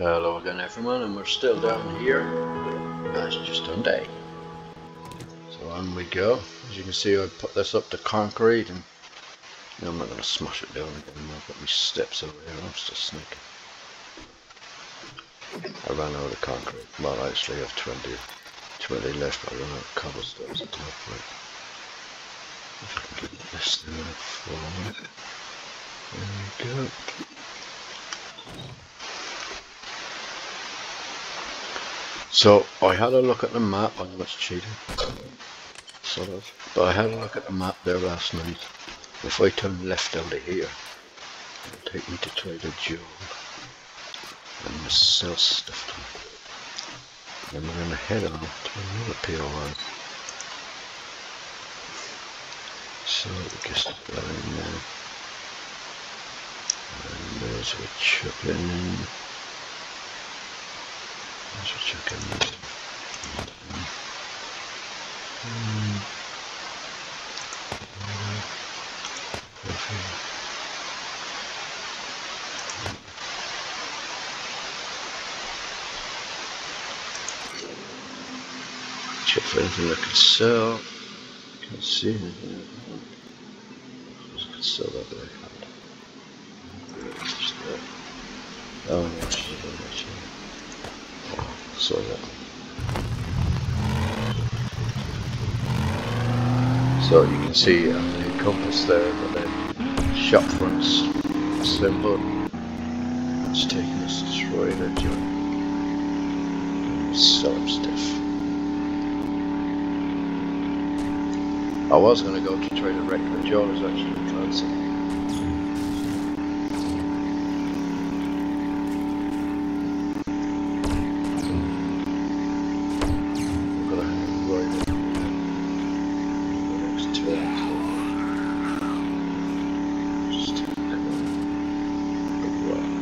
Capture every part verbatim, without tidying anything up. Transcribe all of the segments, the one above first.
Hello again everyone, and we're still down here. It's just done day. So on we go. As you can see, I put this up to concrete, and no, I'm not going to smash it down again. I've got my steps over here. I'm just a snake. I ran out of concrete. Well, I actually have twenty, twenty left, but I ran out of cobblestones at top right. If I can get this thing forward. There we go. So I had a look at the map. I know it's cheating, sort of, but I had a look at the map there last night. If I turn left out of here, it'll take me to Trader Joe and I'm gonna sell stuff to him. Then we're gonna head on to another P O I. So we just go in there, and there's a chicken. There's a chicken. Mm. Check for anything I can sell. Can't see anything. I can sell that there. Just there. Oh no, she's not much. Oh, saw that. So you can see on the compass there that the shop front's symbol. It's taking us to Trader Joe. Sell him stuff. I was going to go to Trader Rector Joe's actually fancy. I'm going to have to ride it the next turn. Just take it in. Big rock.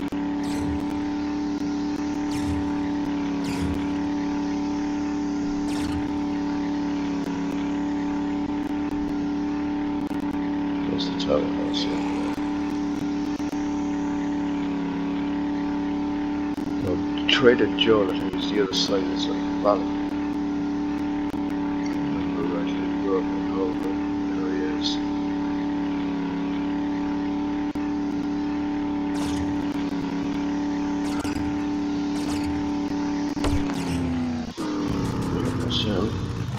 There's the tower house here. Well, Trader Joe, I think, is the other side of this little valley. Remember right here, go up and over. There he is. That's him.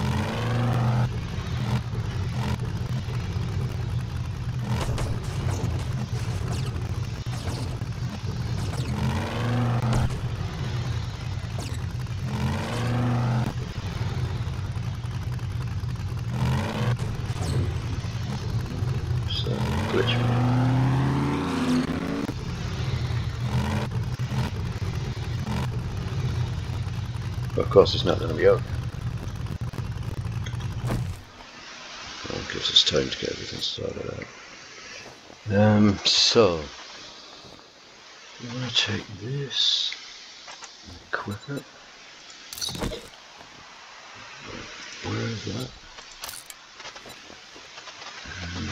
Glitch. But of course, it's not going to be open. Well, it gives us time to get everything sorted out. Um, so I'm going to take this, equip it. Where is that? Um,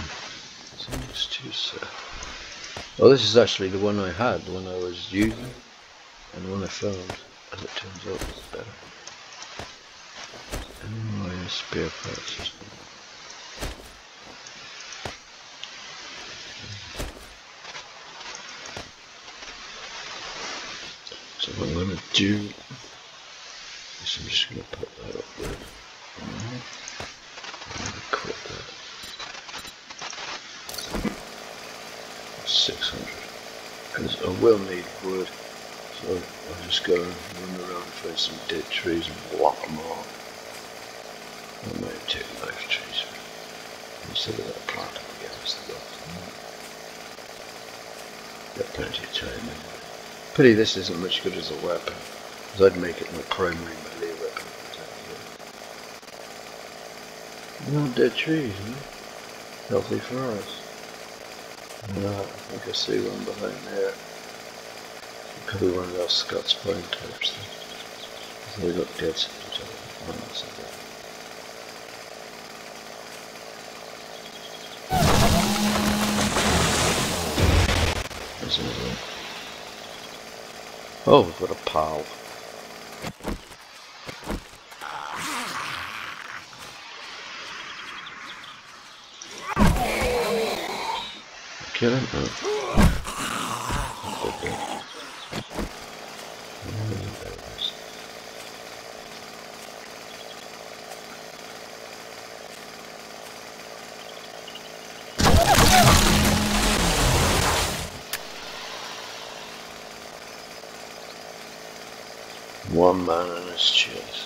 Well, this is actually the one I had, the one I was using, and the one I found, as it turns out, is better. Anyway, spare parts system. So what I'm going to do is I'm just going to put that up there. I'm going to quit that. six hundred, because I will need wood, so I'll just go and run around and find some dead trees and block them all. I might take live trees instead of that plant up against the rock. Got plenty of time anyway. Pity this isn't much good as a weapon, because I'd make it my primary melee weapon. No dead trees, huh? Healthy for us. No, I think I see one behind there. It could be one of those Scots pine types. They look dead to each other. Oh, that's not bad. There's another one. Oh, we've got a pal. Kill him? No. One man in his chest.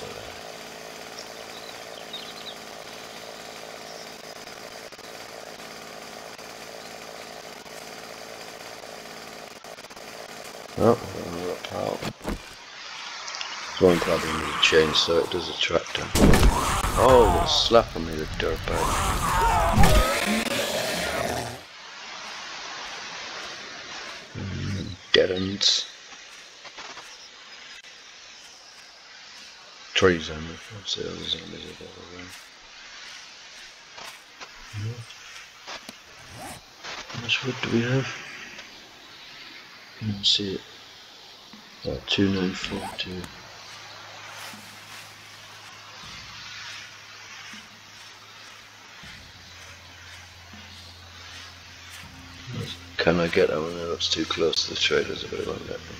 Oh, another pal. One problem with the chainsaw, it does attract him. Oh, they're slapping me, the dirtbag. Mm, dead ends. Three zombies. Let's see how the zombies are all around. How much wood do we have? You can see it. Uh, two nine four two. Can I get that one? No, that's too close to the traders if I won't let them.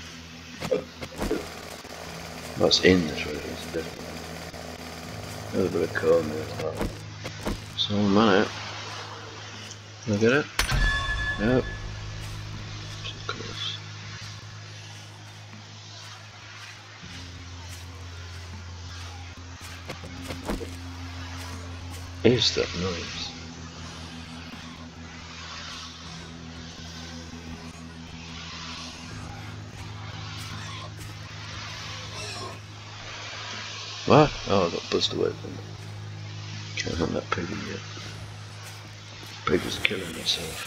That's in the traders, definitely. There's a bit of corn there as well. So I'm on it. Can I get it? Nope. Too close. Is that noise? What? Oh, I got buzzed away from it. Can't hunt that pig yet. Pig is killing itself.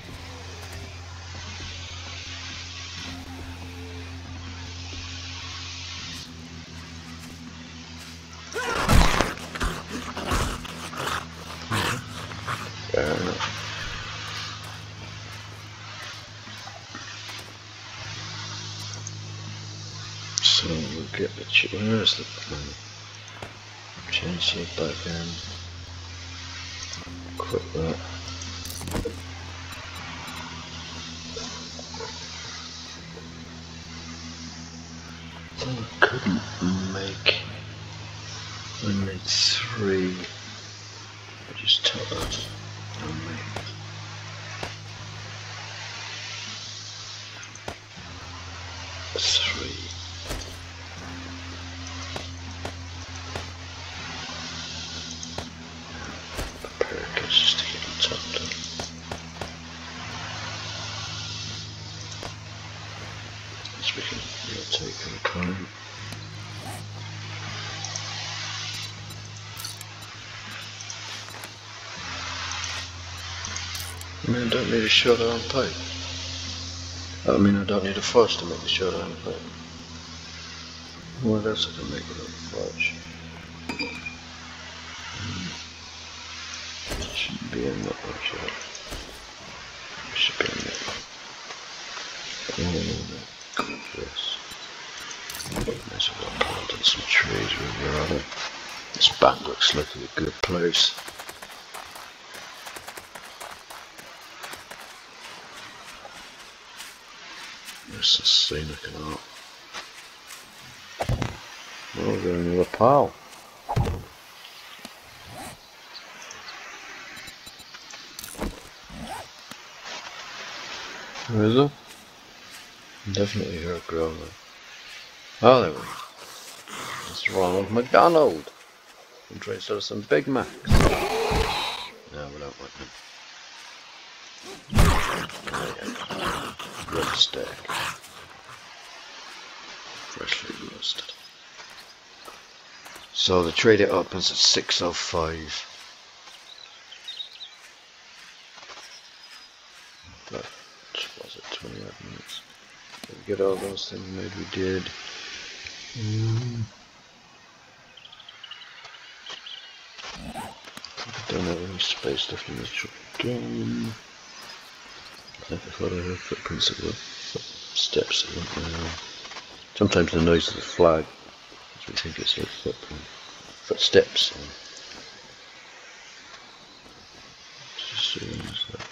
Fair enough. So we'll get the ch where's the um, change it back in. Quit that. I couldn't make only three. I just took that on me. Three. Just to get them topped up. As we can take our time. I mean, I don't need a shot on pipe. I mean, I don't need a force to make the shot on pipe. What else I can make it on forge? Should be in that one shot. Should be in that one. Oh, yes. Nice, I've got planted some trees where we're on it. This bank looks like a good place. There's the scenic and art. Oh, we're going to a pile. Where is it? Definitely hear it growling. Oh, there we go. What's wrong with McDonald? I'm trying to sell some Big Macs. No, we don't want them. Oh, yeah. Rib steak. Freshly roasted. So the trader opens at six oh five. But was it twenty odd minutes? Did we get all those things made? We did. Mm. I don't have any space left in this truck. Done. I thought I heard footprints of the steps that went down. Sometimes the noise of the flag, we think it's like footprint, footsteps. And just so that.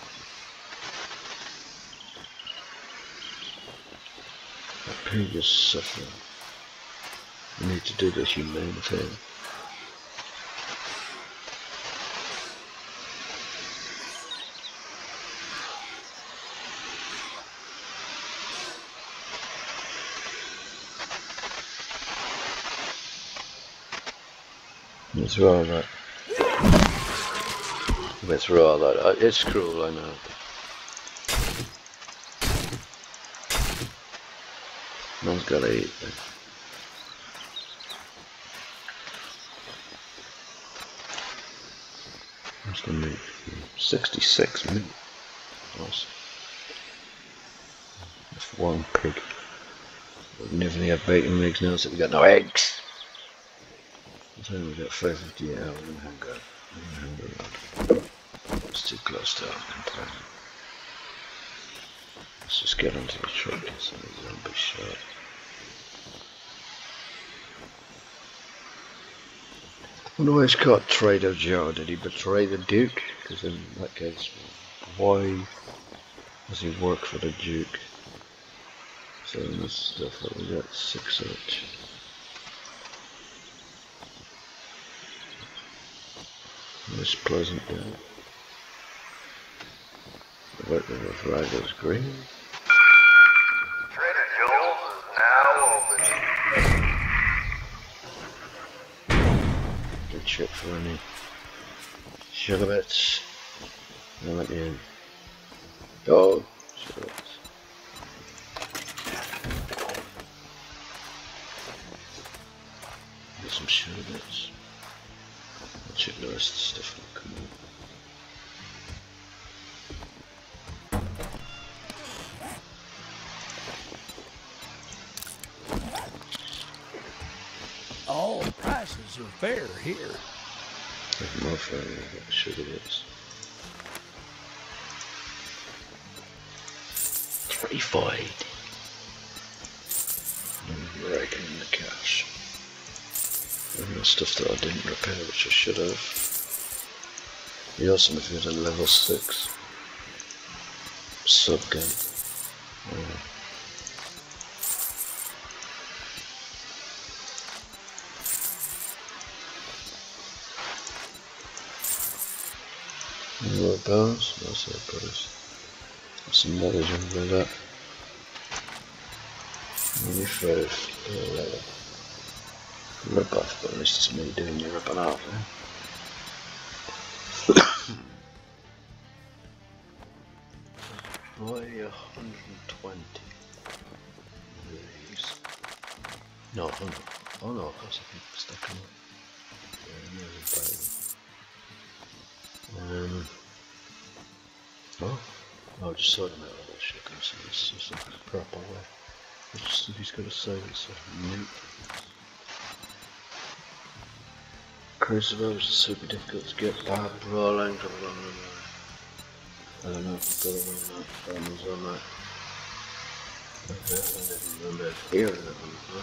That previous sufferer. We need to do the humane thing. Went through all that. Went through all that. It's cruel, I know. Man's gotta eat. Then. What's the meat? sixty-six meat. Awesome. That's one pig. We've never had bacon eggs now, so we got no eggs. So we got five fifty-eight hours in hunger. It's too close to our complaint. Let's just get onto the truck and some zombie shot. I wonder why he's called Trader Joe. Did he betray the Duke? Because in that case, why does he work for the Duke? So this stuff that we got six of it. Nice pleasant day. The work of the flag is green. Trader Joe's is now open. Good shit for any sugar bits. Now let me in. Oh, sugar bits. Get some sugar bits. Check the rest of the stuff will come out. All prices are fair here. There's more fair than what sugar bits. Three-fied. I'm raking in the cash. And the stuff that I didn't repair, which I should have. Be awesome if you had a level six sub gun. Yeah. More bones, that's our bones. Some knowledge over that. ninety-five, eleven. Rip off, but at least it's me doing the ripping off, eh? Boy, one hundred twenty. These. No, one hundred. Oh no, of course I keep stacking up. Yeah, um, oh, oh, I just saw them out of that shit. I see this is like a proper way. It's just, he's got a silencer. Nope. Crucible is super difficult to get by brawling from along the way. I don't know if I've got one of that farmers on that. Okay, I didn't remember hearing that one before.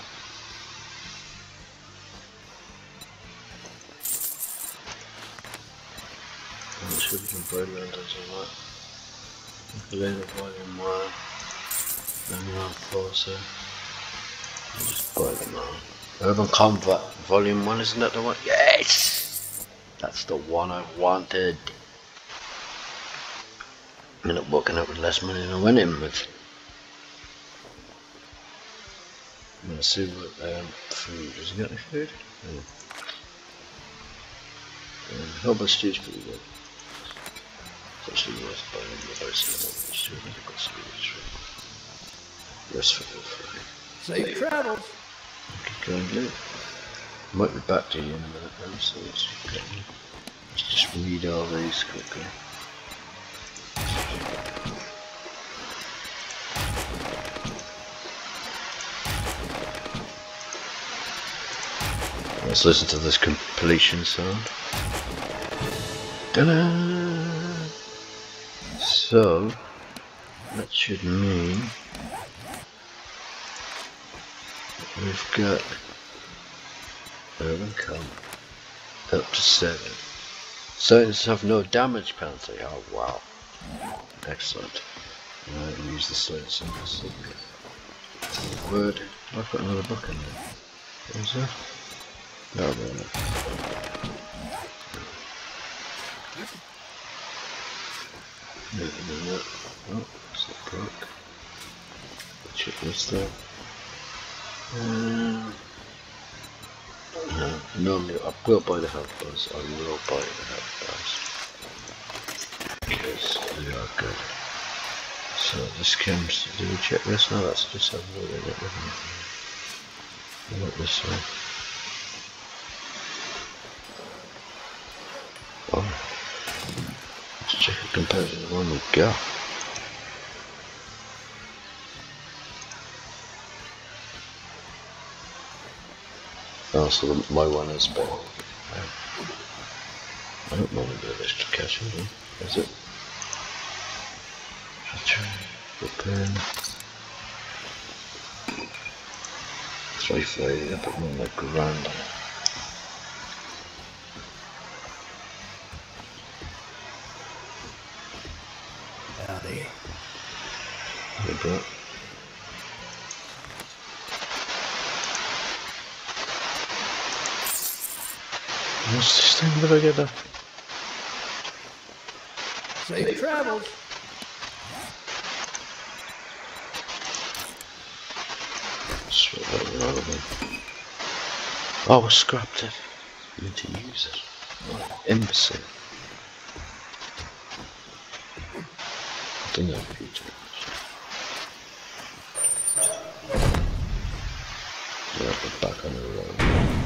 I'm sure we can buy lanterns on that. Ukulele volume one. Manual Forcer. I'll just buy them all. Urban Combat Volume one, isn't that the one? Yes! That's the one I wanted. I ended up walking out with less money than I went in with. I'm gonna see what um, food. Does he got any food? Yeah. Um, Herbal Stew's pretty good. It's actually worth buying the base of the Herbal Stew. I think I've got some of this right. Rest for the fry. Safe travels. Okay, go and get it. I might be back to you in a minute then, so let's get me. Let's just read all these quickly. Let's listen to this completion sound. Ta-da! So, that should mean we've got urban come up to seven. Silence have no damage penalty. Oh wow. Excellent. Right, we'll use the silence on this. Word. I've got another book in there. What is that? No, no, no. No, no, no. Oh, it's not broke. Check this though. Um, no, normally I will buy the health bars. I will buy the health bars because they are good. So this comes. Do we check this now? That's just have a look at it. Look this way. Oh, let's check it compared to the one we got. Oh, so the, my one is better. I don't normally do extra cash, do I? Is it? I'll try repair. three fifty, I put more like a grand on it. Howdy. Hey, bro. What's this thing? Where did I get that? Safe travels. Oh, I scrapped it. I need to use it. Oh, imbecile. I've done that a few times. Yeah, we're back on the road.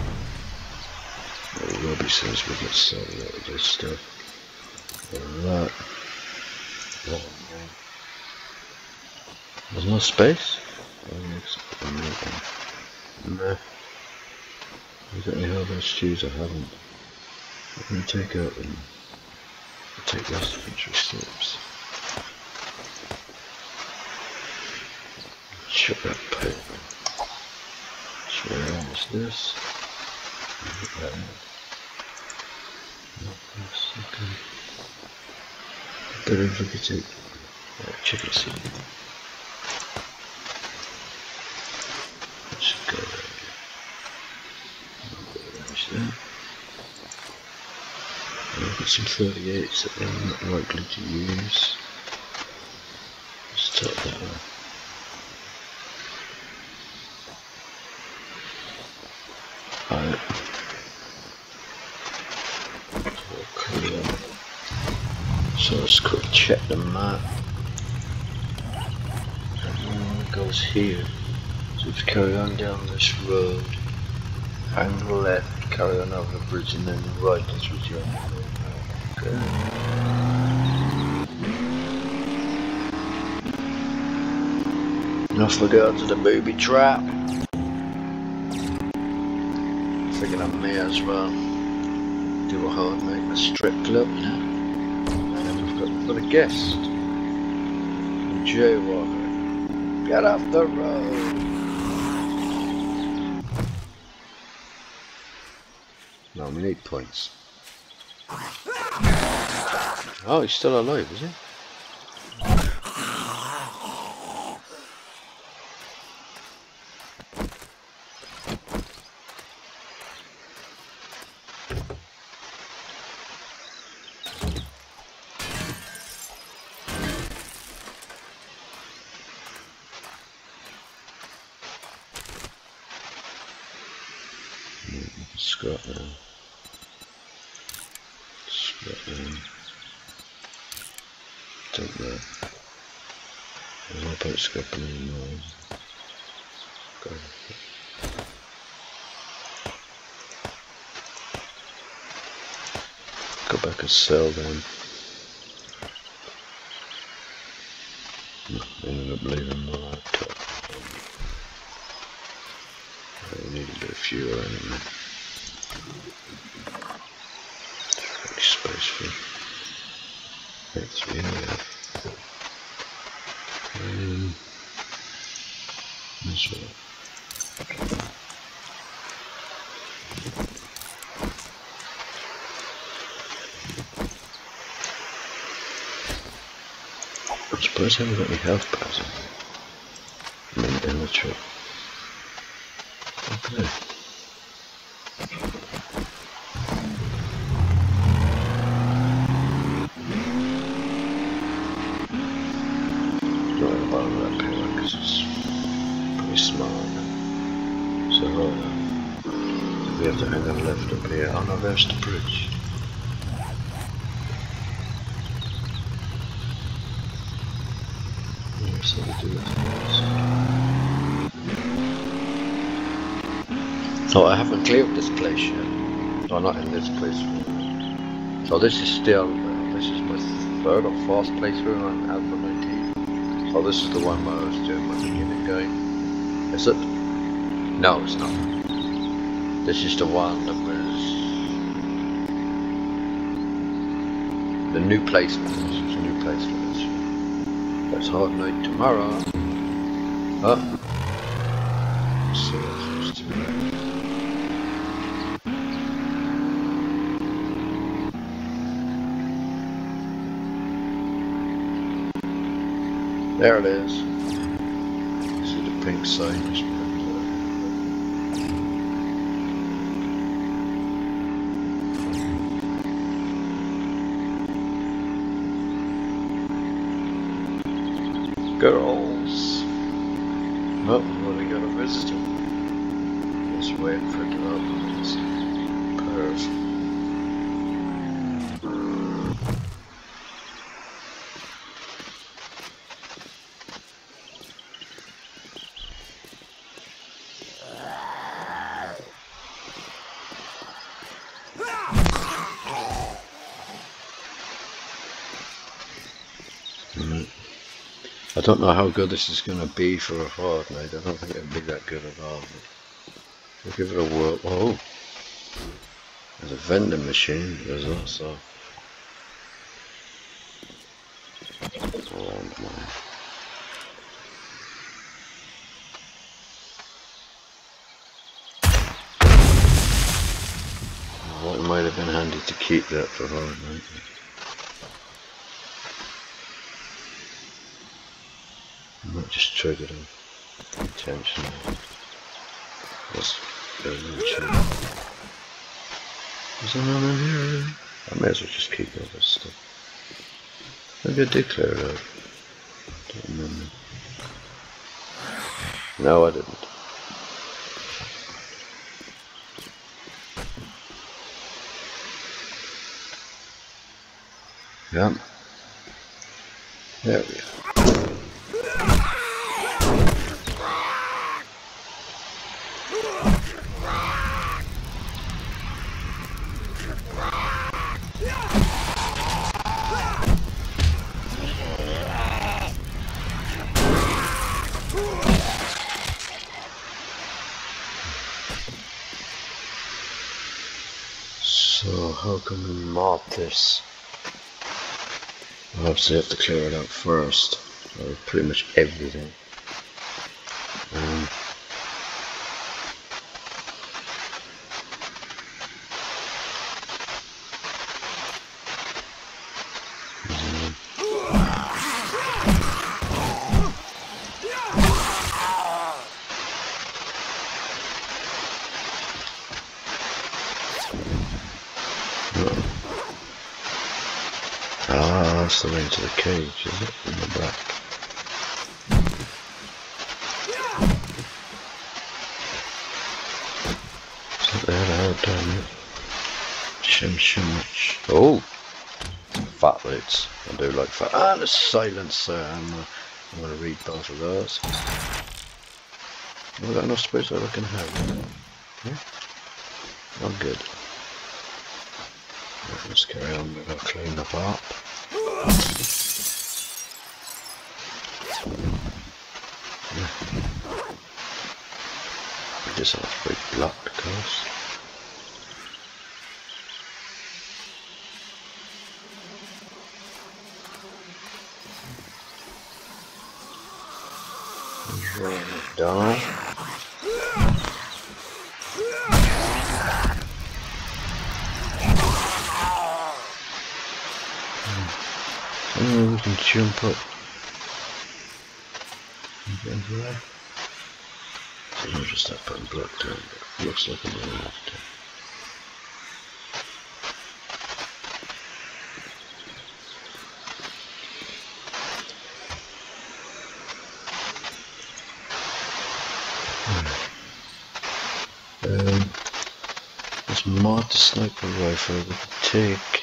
Well, Robbie says we get so a lot of this stuff. And that. Oh, man. There's no space? Oh, no. I don't know how those shoes I haven't. I'm going to take out and take those infantry steps. Shut that pipe. Where is this? That okay. Better if we could take uh, chicken seed. That should go there. There. I've got some thirty-eights that I'm not likely to use. Let's top that up. Alright. So let's quick check the map. And it goes here. So let's carry on down this road. Hang left, carry on over the bridge, and then right as we join. Okay. And off we go to the Boobie Trap. Figured I may as well do a Horde Night in a strip club, you know. And we've got, we've got a guest. A jaywalker. Get off the road! No, we need points. Oh, he's still alive, is he? Scrap now. Scrap now. Take that. There's no point scrapping anymore. Go. Go back and sell them. Ended up leaving the laptop. I need a bit of fuel anyway. Space for that's three and a half. Um, this one. Suppose I haven't got any health bars in the inventory. Okay. Don't worry about that pillar because it's pretty small. So hold on. We have to hang on left up here. Oh no, there's the bridge. So we do it. So I haven't cleared this place yet. No, not in this place. So this is still, uh, this is my third or fourth playthrough on Alpha nineteen. So this is the one where I was doing my beginning game. Is it? No, it's not. This is the one that was the new place for this. It's a new place for this. It's Horde Night tomorrow. Oh. Let's see what happens to that. There it is. See the pink sign. Girls. Oh, well, we got a visitor. Just waiting for it to open. It's perv. I don't know how good this is going to be for a Horde Night. I don't think it'll be that good at all. We'll give it a whirl. Oh! There's a vending machine. There's also a landmine. Well, it might have been handy to keep that for Horde Night. I might just trigger them intentionally. Let's go and check. Is there none in here? I may as well just keep all this stuff. Maybe I did clear it out. Don't remember. No, I didn't. Yeah. There we go. So how can we mod this? We'll obviously have to clear it out first, or pretty much everything. Um, Ah, that's the way into the cage, is it? In the back. Is that there? Oh, damn it. Shim shim. Oh! Fat lids. I do like fat. Ah, the silencer. I'm, uh, I'm going to read both of those. Have I got enough space that I can have? Yeah? Oh, good. Let's carry on with our clean up up. Yeah. This has a big block, of course. Roll it down. Oh, we can jump up. Again for that. So I'll just start putting block down, but it looks like I'm going to have to. Um, let's mod the sniper rifle. We can take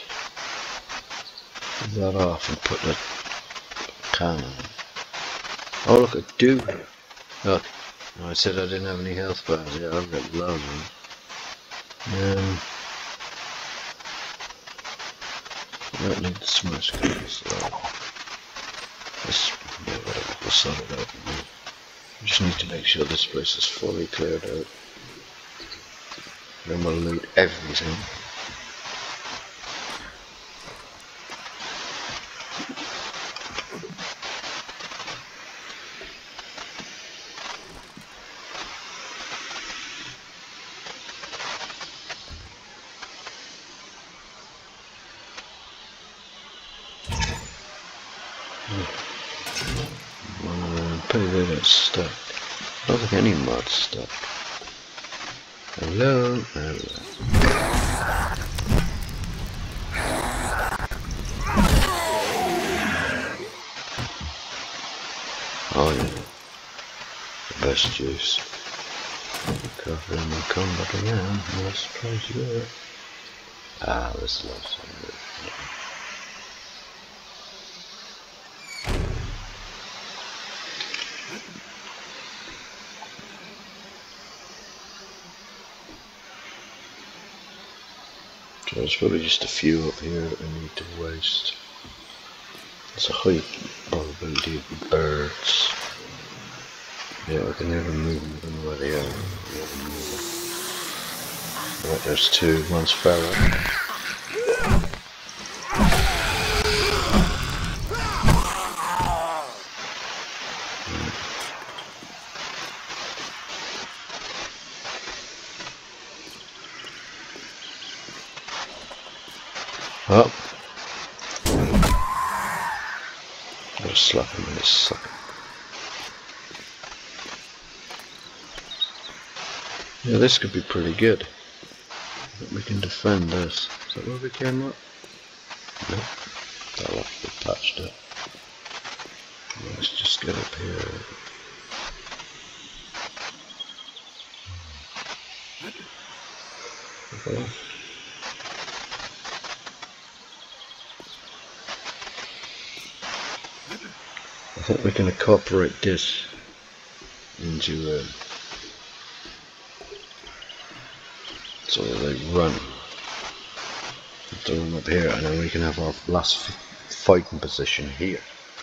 that off and put the cannon in. Oh look, I do. Look, no, I said I didn't have any health bars. Yeah, I've got loads of them. Um, I don't need the smash guns. So let's, yeah, whatever, we'll sort it out. We just need to make sure this place is fully cleared out. Then we'll loot everything. Uh, put it in stuck. I don't think any mod's stuck. Hello, hello. Oh yeah, the best juice. Coffee in my combat again. No surprise there. Ah, this loves it. So there's probably just a few up here that we need to waste. There's a high probability of the birds. Yeah, I can never move them, I don't know where they are. Right, there's two, one's feral. Oh. I'll just slap him in his sucker. Yeah, this could be pretty good. But we can defend this. Is that where we came up? No. That'll have to be patched up. Let's just get up here. Okay. I think we can incorporate this into a so they run. They run up here, and then we can have our last fighting position here.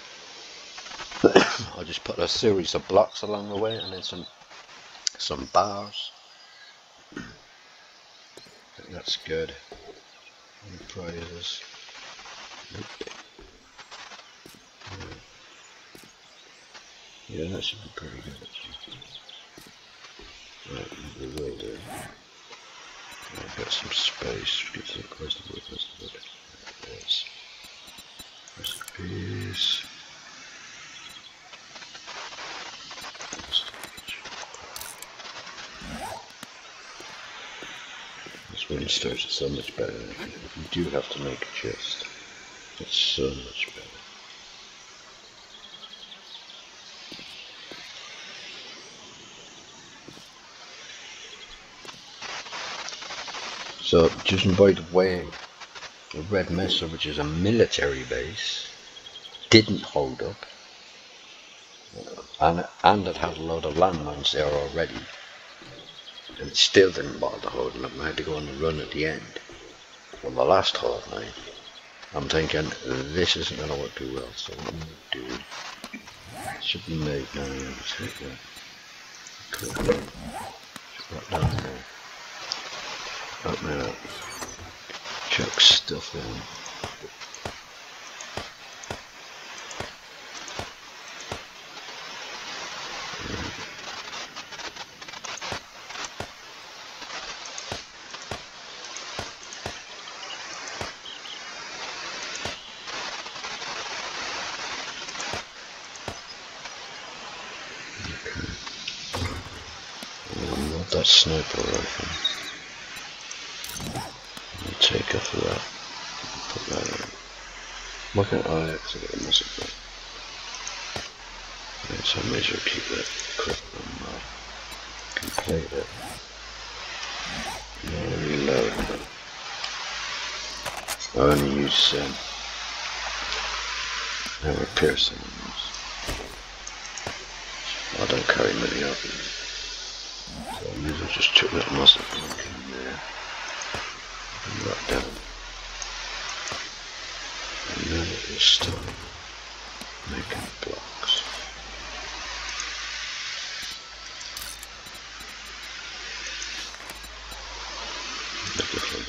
I'll just put a series of blocks along the way, and then some some bars. I think that's good. Any prizes? Nope. Yeah, that should be pretty good. Right, we will do. I've got some space. Get to the close to the wood, close to the wood. There's recipes. This wooden storage is so much better. You do have to make a chest. It's so much better. So, just by the way, the Red Mesa, which is a military base, didn't hold up, and, and it had a load of landmines there already, and it still didn't bother holding up. I had to go on the run at the end. Well, the last Horde Night, I'm thinking, this isn't going to work too well, so what I'm going to do, it should be made now. Take that. Cool. Right down there. Open it up. Chuck stuff in. I want that sniper rifle. I'll take off of that. Put that on. Why can't I actually get a muzzle gun? Right, so I may as well keep that quick on my complete it. No, reload. I only use um, no repair cylinders. I don't carry many of them. So I usually just chuck that muzzle gun in there. And that down. And then it will start making blocks. The different.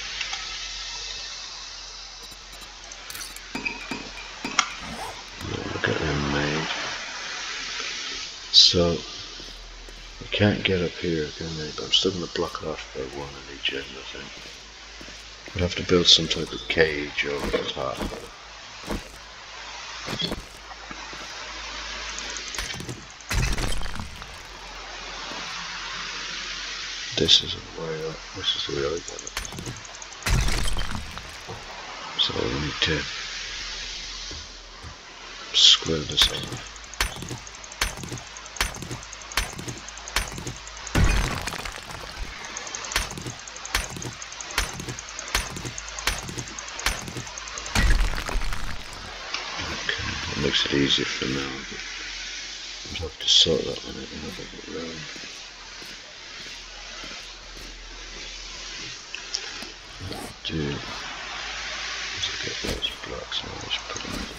Now look at them made. So you can't get up here, can they? But I'm still going to block it off by one in each end, I think. I'd have to build some type of cage over the top. This is the way I, this is the way I got it. So I need to square this off. Makes it easier for now, but I'll have to sort that one out and have it round. Do to get those blocks and I'll just put them in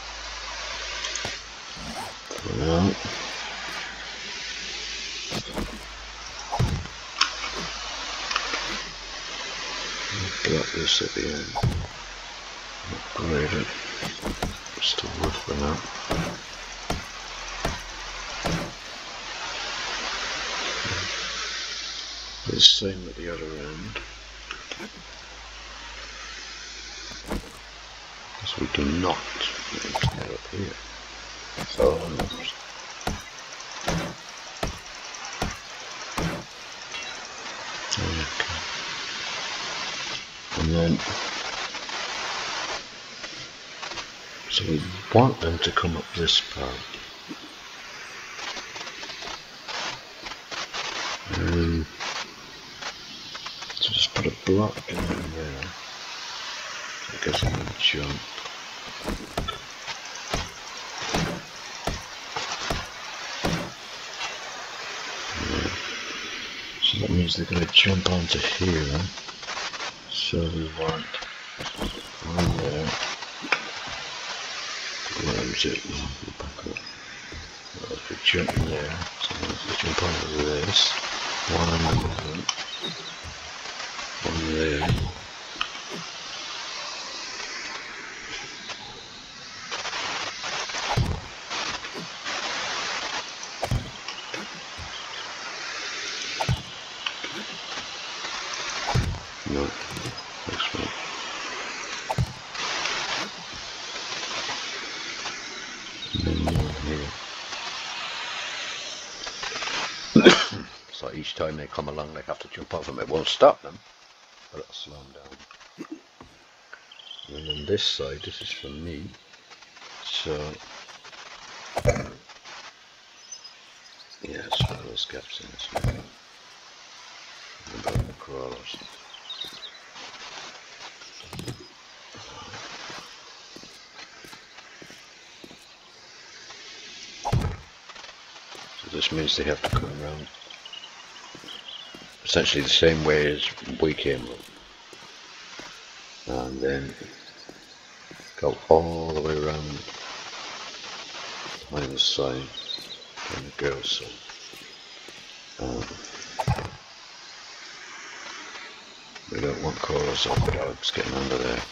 there. For now. I'll block this at the end. Upgrade it. Still work for now. The same at the other end. Because we do not need to get up here. So almost. Okay. And then so we want them to come up this part. Um, so just put a block in there. So I guess I'm going to jump. Yeah. So that means they're going to jump onto here. So we want one there. Where is it? Back up. Well, if we jump there, so if we jump onto this, one on the middle, one there. No, next one. So each time they come along they have to jump off them. It won't stop them, but it'll slow them down. And on this side, this is for me, so yeah, it's one of those gaps in this one. About the crawlers. So this means they have to come around essentially the same way as we came up, and then go all the way around behind the side and the girls' side. Um, we don't want crawlers or dogs getting under there,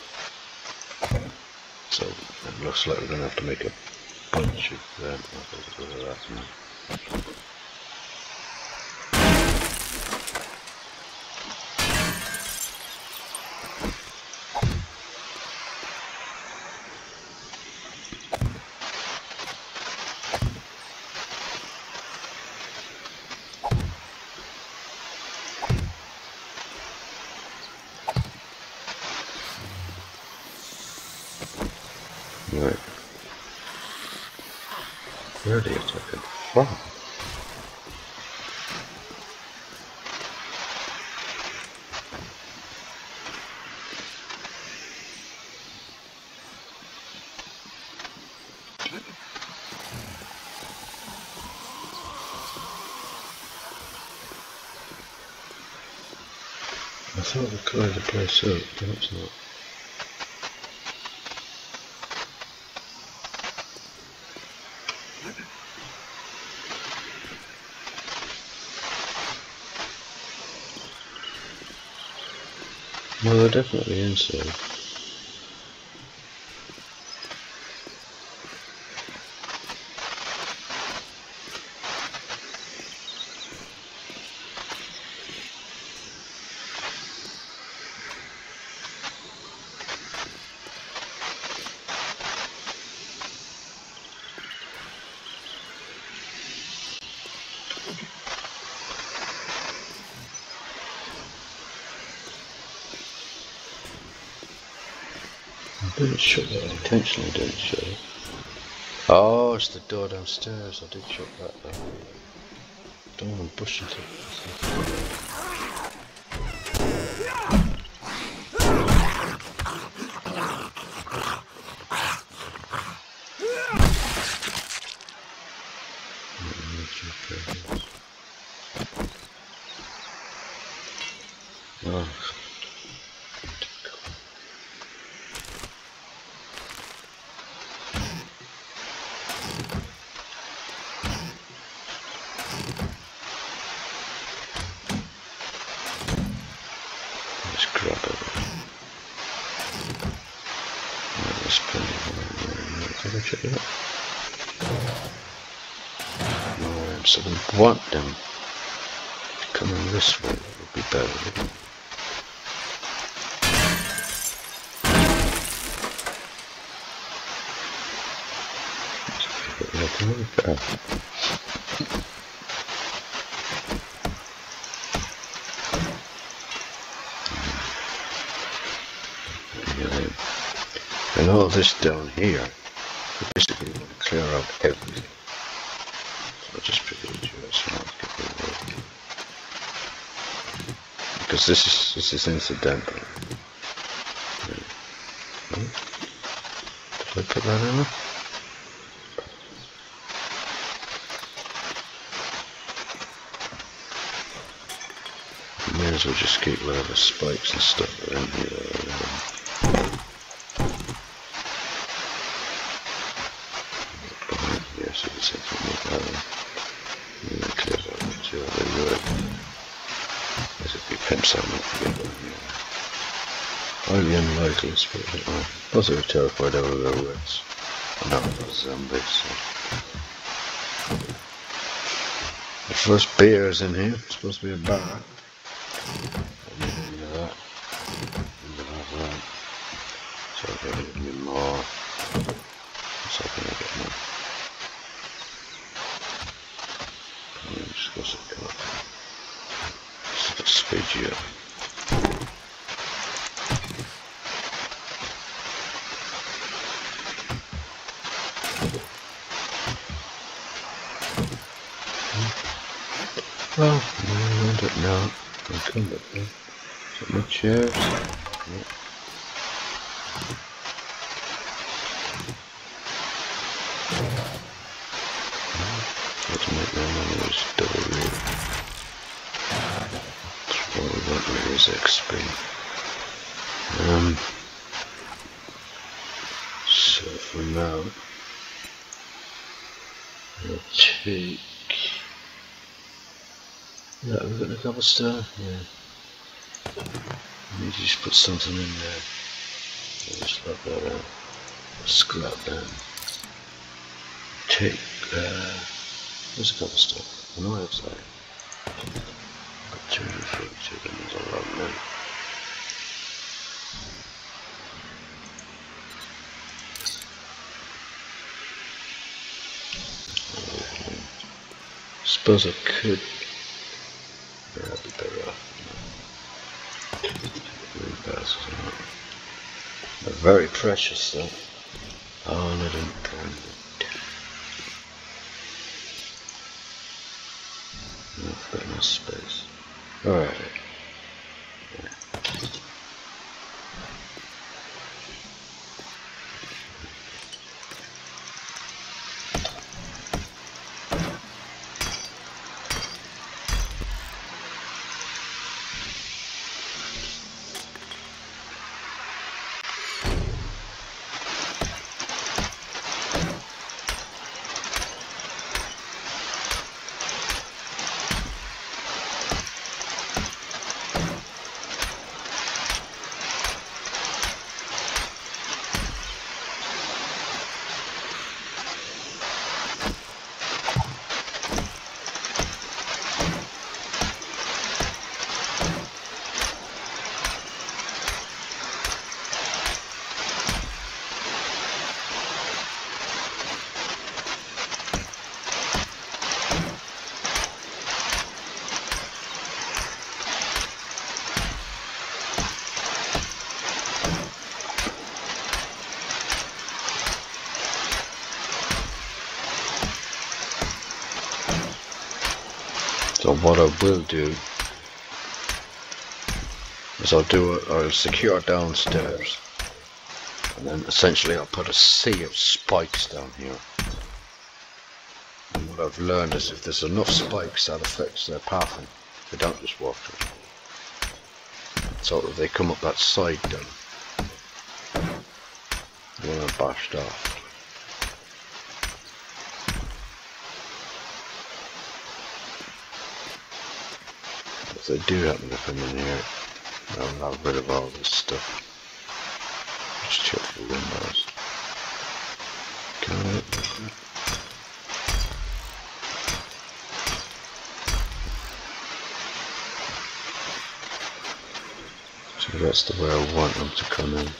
so it looks like we're going to have to make a bunch of them. I'll go to that now. Right. Where are they attacking from? I thought we cleared the place out, but it's not. Well, they're definitely inside. I didn't shut that, I intentionally didn't shut it. Oh, it's the door downstairs, I did shut that though. Don't want to push into it. Oh. Check it out. Alright, so we want them coming this way, that would be better. And all this down here, we basically want to clear out everything. So I'll just pick it up so I'll get rid of it. Because this is this is incidental. Did I put that in there? May as well just keep whatever spikes and stuff that are in here. Yes, it is something like that. And then clear that up too. They work. As if we pimps that not together. Highly unlikely, but uh, plus they were terrified out of their wits. And that was zombies. So. The first beer is in here. It's supposed to be a bar. I need any of that. Need of that. So I get a bit more. So I can get more. I'm just going to go. Just speed you up. Well, I want it now. I'll come back there. Is that my chairs? Yep. Let's make them one of those double read. That's what we want with his X P. Um, so for now, I'll take. Yeah, we've got a couple star. Yeah. I need to just put something in there. I'll just let that out. Scrap that. Take. Uh, there's a couple star. I know it's like. Got two hundred forty-two, and there's a lot now. Suppose I could. Yeah, I'd be better off. Really fast. They're very precious though. Oh, I didn't burn it. No, I've got enough space. Alright. So what I will do is I'll do it, I'll secure downstairs, and then essentially I'll put a sea of spikes down here. And what I've learned is if there's enough spikes that affects their pathing, they don't just walk through. So if they come up that side down, they're bashed off. If they do happen to come in here, I'll have rid of all this stuff. Just check the windows. Got it. So that's the way I want them to come in.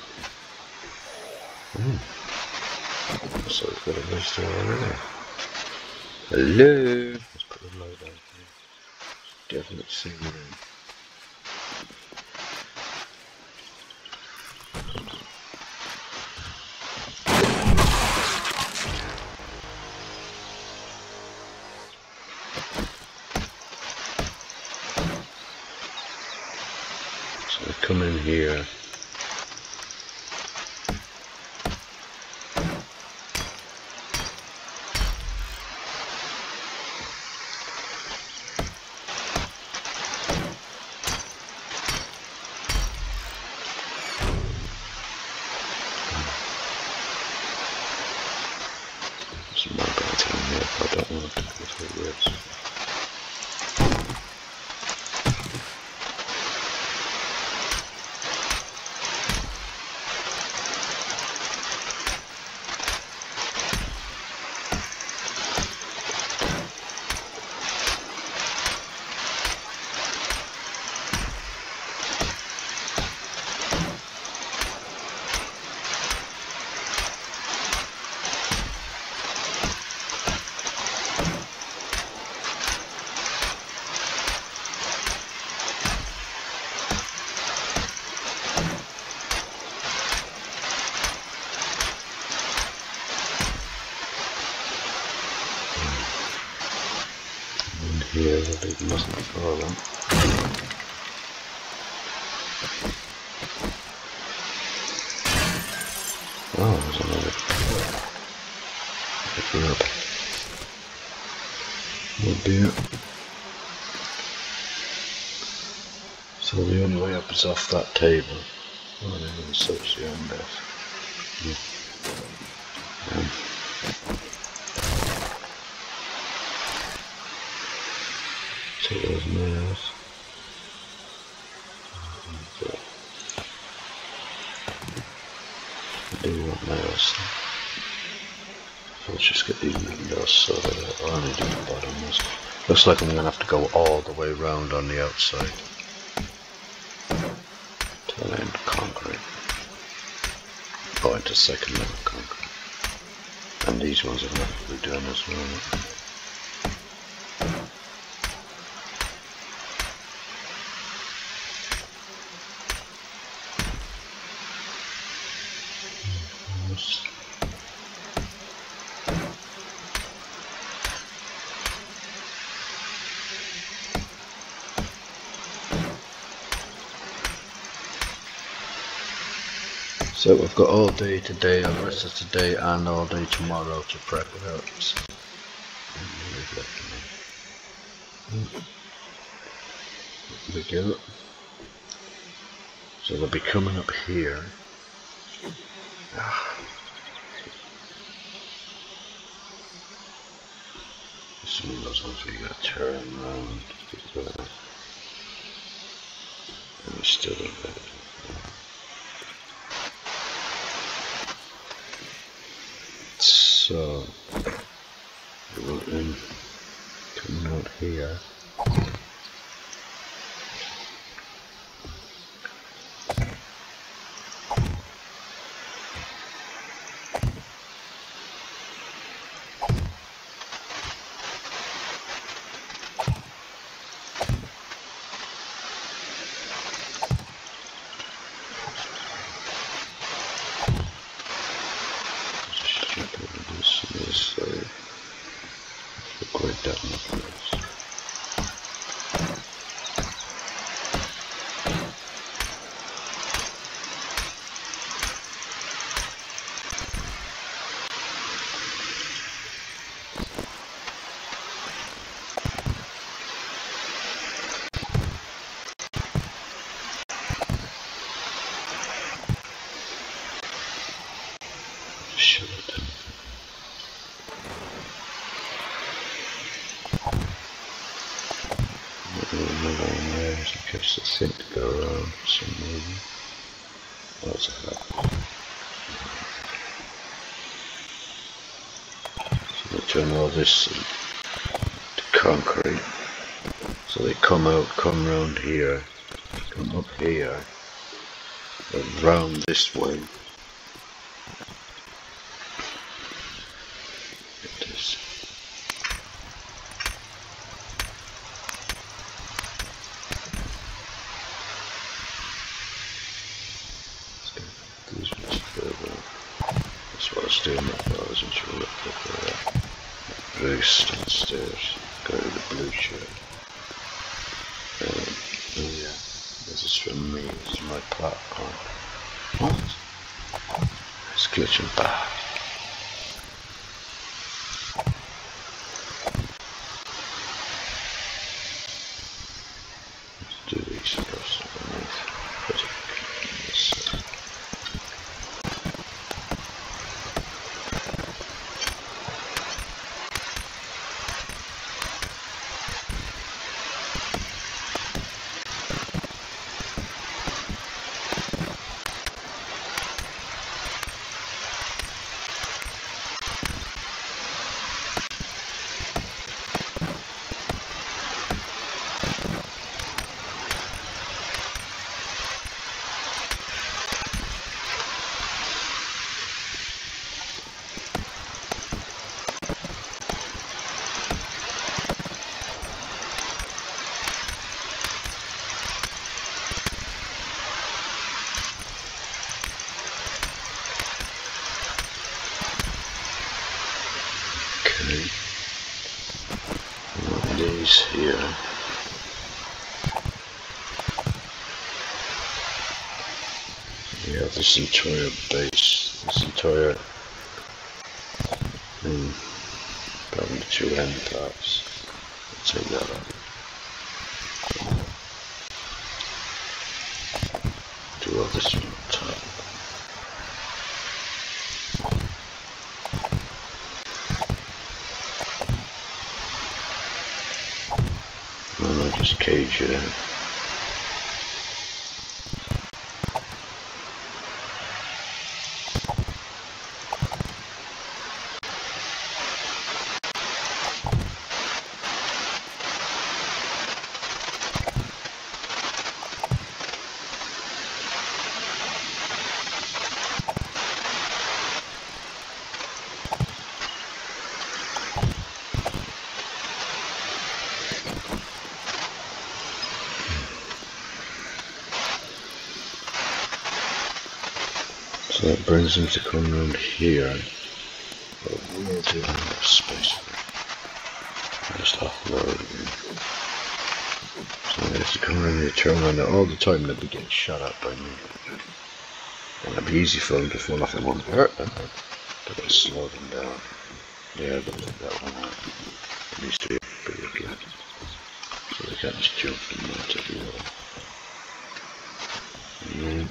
Mm. So we've got a visitor already. Hello! Let's put the light out here. Definitely see you in. So I come in here. Some more bats in here, but I don't want to go through this. Here, the big mustn't for them. Oh, there's another. Pick her up. Oh dear. So the only way up is off that table. Oh, they're going to search the end desk. Yeah. Um, Take those nails. I do want nails. So let's just get these windows sorted out. I'll only do the bottom ones. Looks like I'm going to have to go all the way round on the outside. Till end concrete. Go into second level concrete. And these ones are going to have to be done as well. So we've got all day today, and the rest of today, and all day tomorrow to prep it up. So. There we go. So they'll be coming up here. Ah. Some of those ones we gotta turn around. And we still don't have it. So we're in, coming out here. Catch the thing to go around for some reason. What's that? So they turn all this to concrete. So they come out, come round here, come up here, and round this way. Get this. That's what I was doing before. I wasn't sure what for that. Boost downstairs. Go to the blue shirt. Um, oh yeah, this is from me. This is my platform. What? It's glitching back. Let's do these first underneath. Put it on this side. These here. We have this entire base, this entire thing, probably two end parts. Let's take that out. Do all this on top. Just cage it in. So that brings them to come around here, but we will do enough space for it. Just offload again. So they have to come around here, turn around there all the time, they'll be getting shot at by me. And it'd be easy for them to fall off, it won't hurt them. But it'll slow them down. Yeah, they'll let that one out. It needs to be big again. So they can't just jump from one to the other. And then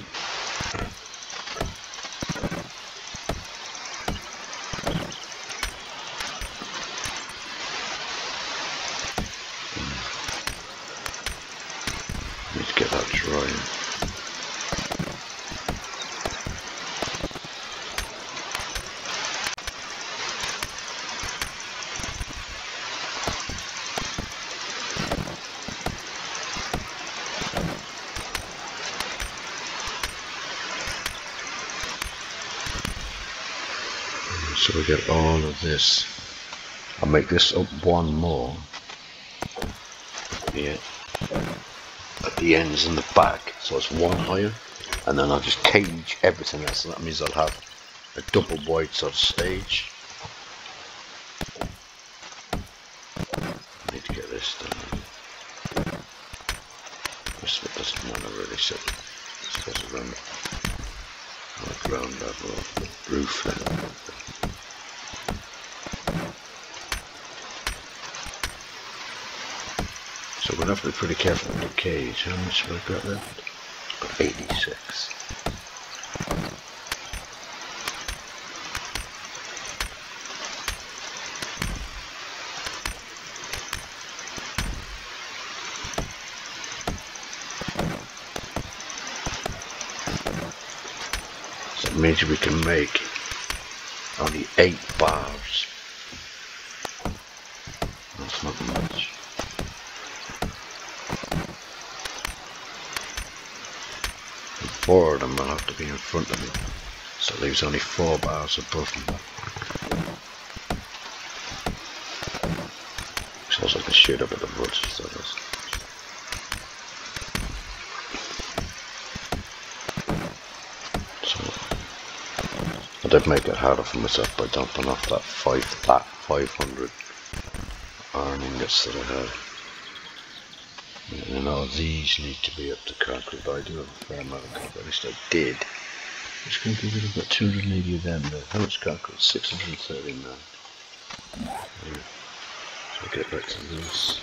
need to get that drying. So we get all of this. I'll make this up one more. Yeah. At the ends and the back, so it's one higher, and then I'll just cage everything else. So that means I'll have a double wide sort of stage. I need to get this done. This bit doesn't matter really, so it goes around the ground level of the roof then. So we're going to have to be pretty careful with the cage. How much have I got left? Got eighty-six. So it means we can make only eight bars. That's not much. Four of them will have to be in front of me, so it leaves only four bars above me. Sounds like a shoot up at the woods, so that's. So I did make it harder for myself by dumping off that five that five hundred iron ingots that I had. And all these need to be up to concrete, but I do have a fair amount of concrete, at least I did. Which concrete did I got? two hundred eighty of them there. How much concrete? six hundred thirty-nine. Yeah. So I'll get back to this.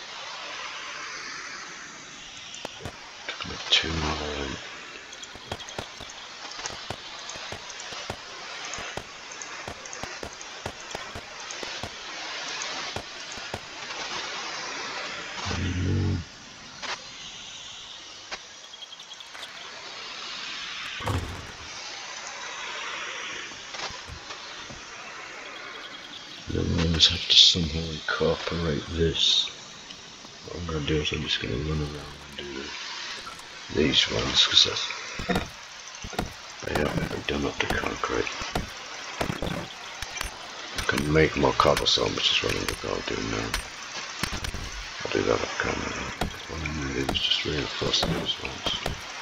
Took me two more of them. Then I always have to somehow incorporate this. What I'm going to do is I'm just going to run around and do these ones because they haven't been done up to concrete. I can make more cobblestone, which is what I'm going to do now. I'll do that off camera. What I'm going to do is just reinforce those ones.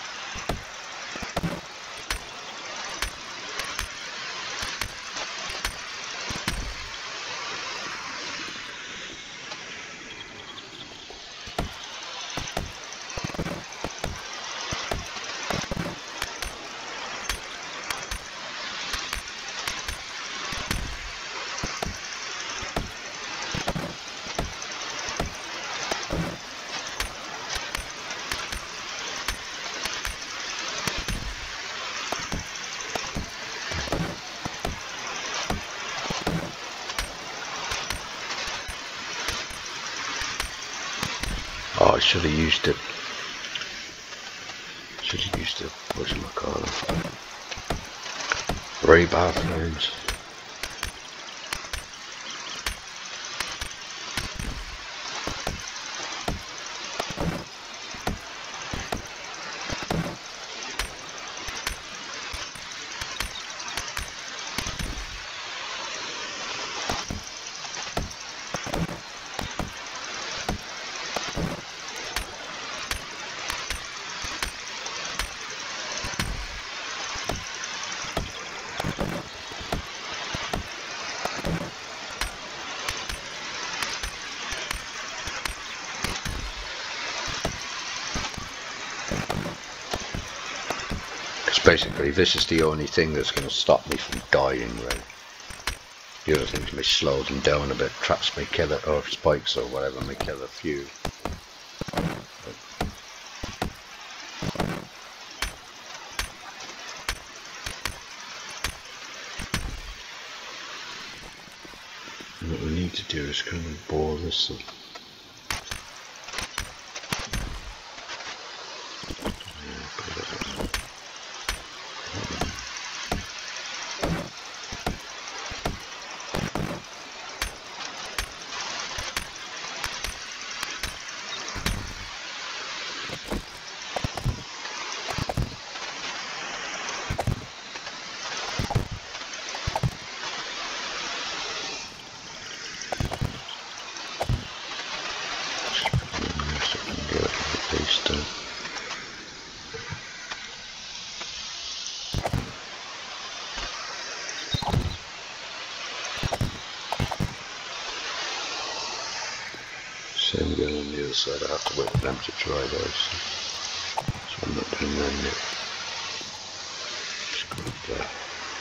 Oh, I should have used it. Should have used it. What's my call? Rebar frames. basically, this is the only thing that's going to stop me from dying, right? The other things may slow them down a bit, traps may kill it, or spikes or whatever may kill a few. What we need to do is kind of bore this up. Same going on the other side, I have to wait for them to dry those. So I'm not doing that yet. Just go up there.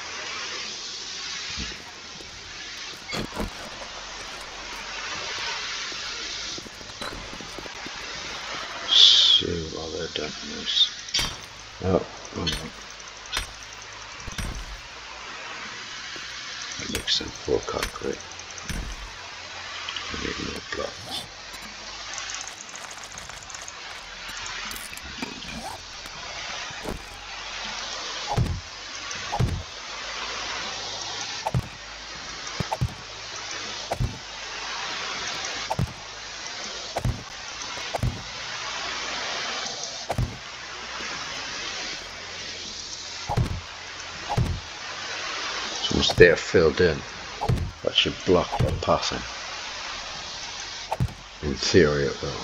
So, while they're done, nice. Oh, oh no. That makes them four concrete. I need more blocks. Once they're filled in, that should block their passing. In theory it will.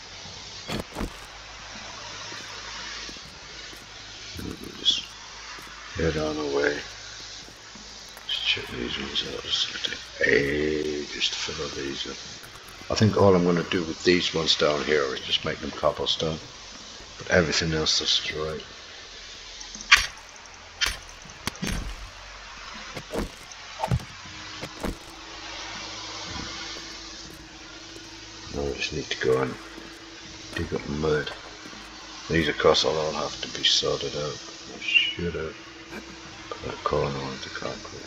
And we'll just head on away. Just check these ones out. It's going to take ages to fill all these in. I think all I'm going to do with these ones down here is just make them cobblestone. But everything else destroy. Now we just need to go and dig up mud. These of course will all have to be sorted out. I should have put that corner onto concrete.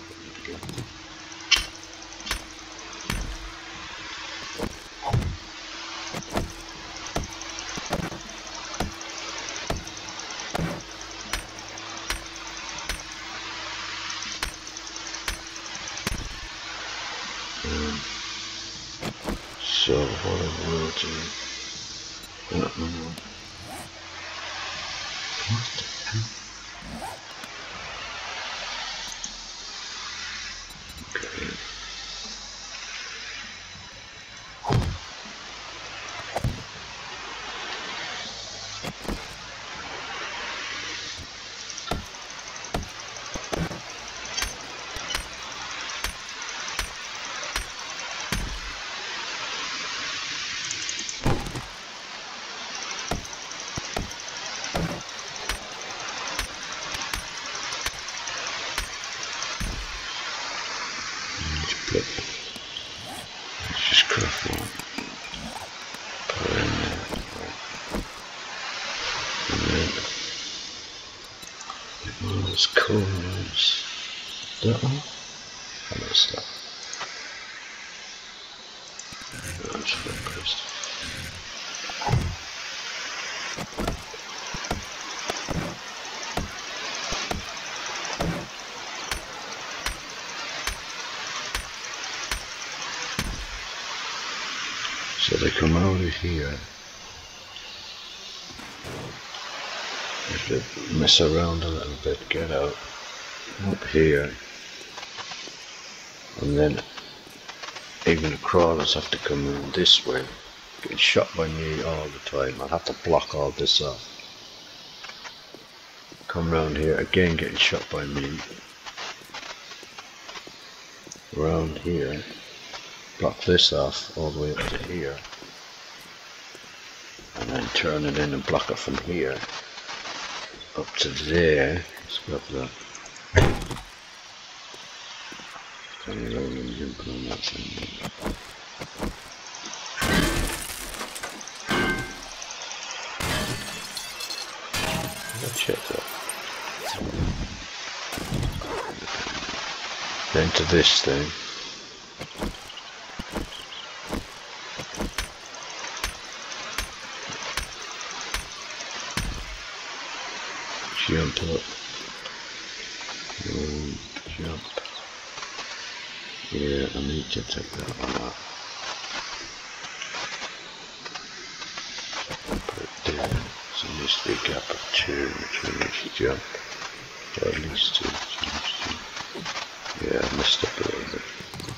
So what I will do, I don't know, what the hell? Okay. Let's just craft one. Put it in there. And then one of those corners. That one? How about that? I'm just going to press. So they come out of here. If they mess around a little bit, get out up here, and then even the crawlers have to come in this way, getting shot by me all the time. I'll have to block all this off. Come round here again, getting shot by me. Around here. Block this off all the way up to here, and then turn it in and block it from here. up to there. Let's go up that. Turning around and jumping on that thing. I'll check that. Then to this thing. Jump up. And jump. Yeah, I need to take that one out. Put it there. So there needs to be a gap of two between each jump. Or at least two. Yeah, I messed up a little bit.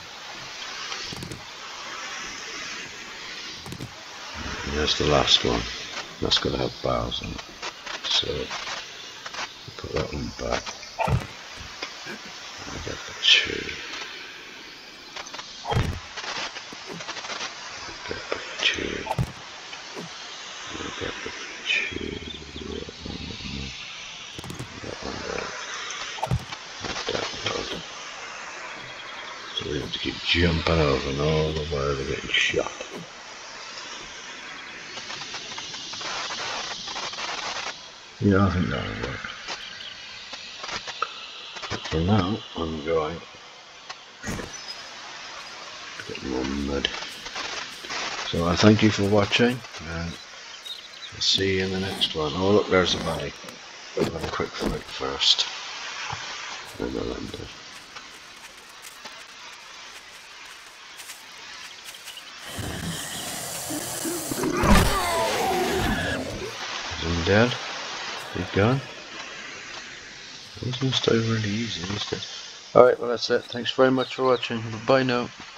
And there's the last one. That's got to have bars on it. So put that one back. I get the two. Get the two. I get the two. That one there. That one. So we have to keep jumping over and all the while they're getting shot. Yeah, I think that'll work. But for now, I'm going to get more mud. So I thank you for watching, and I'll see you in the next one. Oh look, there's a body. I'll have a quick fight first. Then I'll end it. Is he dead? He's gone. He's gonna stay really easy, is it? Alright, well that's it. Thanks very much for watching. Bye now.